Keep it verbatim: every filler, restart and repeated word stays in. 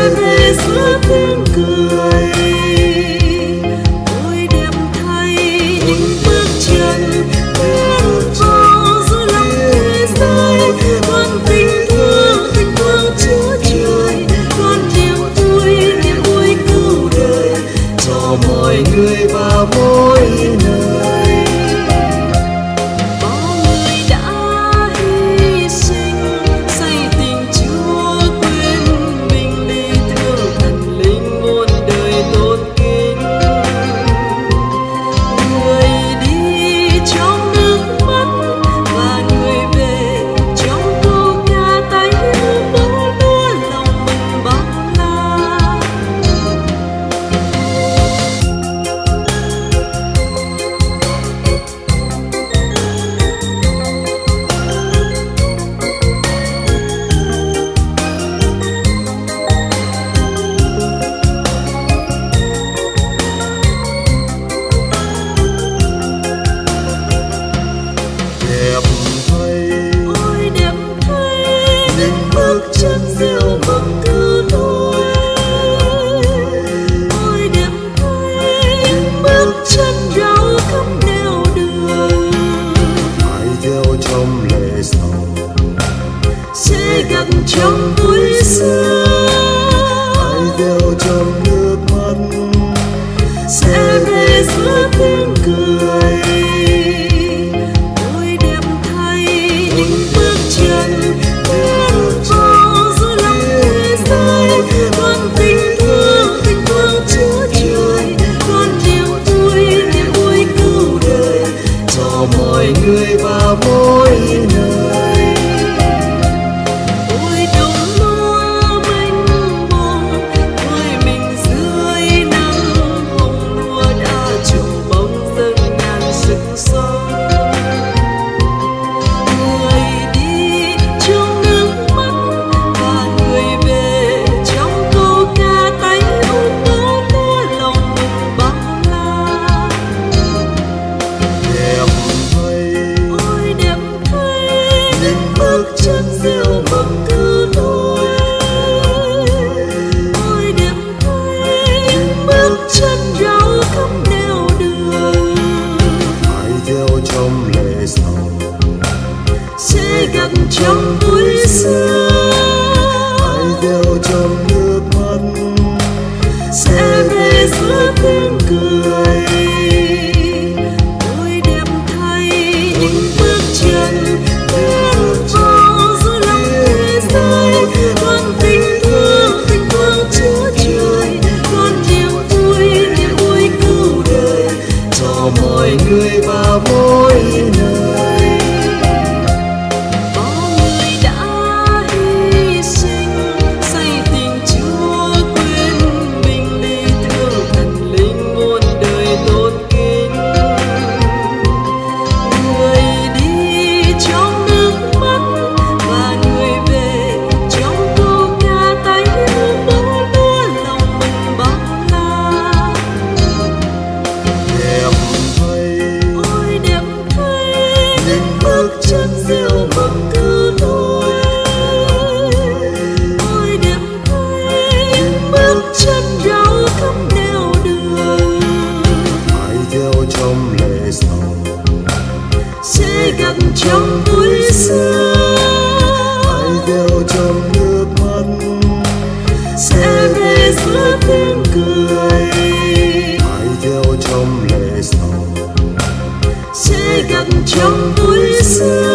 sẽ về giữa tiếng cười. Ôi đẹp thay những bước chân bước vào giữa lòng thế giới. Con tình thương tình thương Chúa trời, con niềm vui niềm vui cứu đời cho mọi người và mỗi nơi. Bao người đã hy sinh xây tình Chúa quên mình để thương thần linh muôn đời tôn kính. Người đi trong nước mắt và người về trong câu ca tái hiếu bố lúa lòng mừng bao la. Đẹp thay Ôi đẹp thay những bước chân gieo mầm cứu rỗi. ôi đẹp thay những bước chân rao khắp nẻo đường. Hãy theo trong lễ sầu, Sẽ gặp trong vui sướng. hãy theo trong nước mắt, Sẽ về giữa tiếng cười. Ôi đẹp thay những bước chân bước vào giữa lòng thế giới. Con tình thương tình thương Chúa trời, con niềm vui niềm vui cứu đời cho mọi người và mỗi nơi. ôi đồng lúa mênh mông nuôi mình dưới nắng hồng. Lúa đã trổ bông dâng ngàn sức sống. Người đi trong nước mắt và người về trong câu ca tái hiếu bố lúa lòng mừng bao la. Đẹp thay Ôi đẹp thay những bước chân gieo mầm cứu rỗi. ôi đẹp thay những bước chân rao khắp nẻo đường. Hãy theo trong lễ sầu, Sẽ gặp trong vui sướng. hãy theo trong nước mắt, Sẽ về giữa tiếng cười. Ôi đẹp thay những bước chân bước vào giữa lòng thế giới. Con tình thương tình thương Chúa trời, con niềm vui niềm vui cứu đời cho mọi người và mỗi nơi. Bao người đã hy sinh xây tình Chúa quên mình để thương thần linh muôn đời tôn kính. Người đi trong nước mắt và người về trong câu ca tái hiếu bố lúa lòng mừng bao la. Đẹp thay Ôi đẹp thay những bước chân gieo mầm cứu rỗi. ôi đẹp thay những bước chân rao khắp nẻo đường. Hãy theo trong lễ sầu, Sẽ gặp trong vui sướng. hãy theo trong nước mắt, Sẽ về giữa tiếng cười. hãy theo trong lễ sầu. Sẽ gặp trong vui sướng.